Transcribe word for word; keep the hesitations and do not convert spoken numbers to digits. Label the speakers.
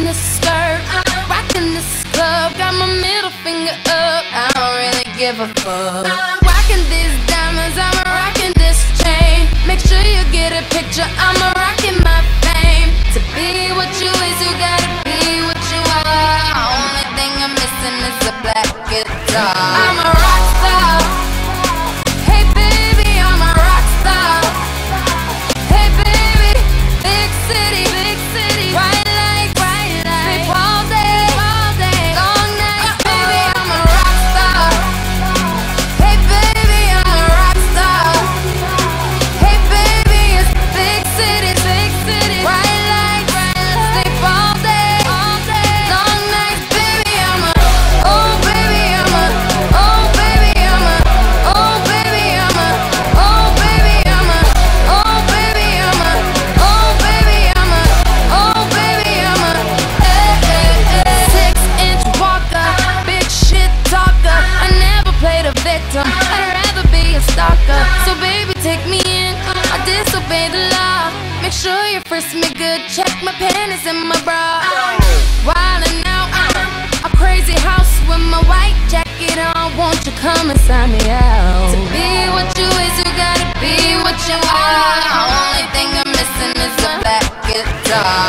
Speaker 1: this skirt, rocking this club, got my middle finger up. I don't really give a fuck. Rocking these diamonds, I'm rocking this chain. Make sure you get a picture, I'm rocking my fame. To be what you is, you gotta be what you are. Only thing I'm missing is a black guitar. I'm a rock star. Hey baby, I'm a rock star. Hey baby, big city, big city, bright lights, bright lights, sleep all day, all day, long nights. Baby, I'm a rock star. Hey baby, I'm a rock star. Hey baby, it's big city, big city, bright lights, sleep all day, all day, long nights. Baby, I'm a, oh baby, I'm a, oh baby, I'm a, oh baby, I'm a, oh baby, I'm a, oh baby, I'm a, oh baby, I'm a, oh baby, I'm a, eh, eh, eh. Six inch walker, big shit talker. I never played a victim, I'd rather be a stalker. So baby, take me in, I disobey the law. Make sure you frisk me good, check my panties and my bra. Wildin' out, a crazy house with my white jacket on. Won't you come and sign me out? To be what you is, you gotta be what you are. Only thing I'm missing is a black guitar.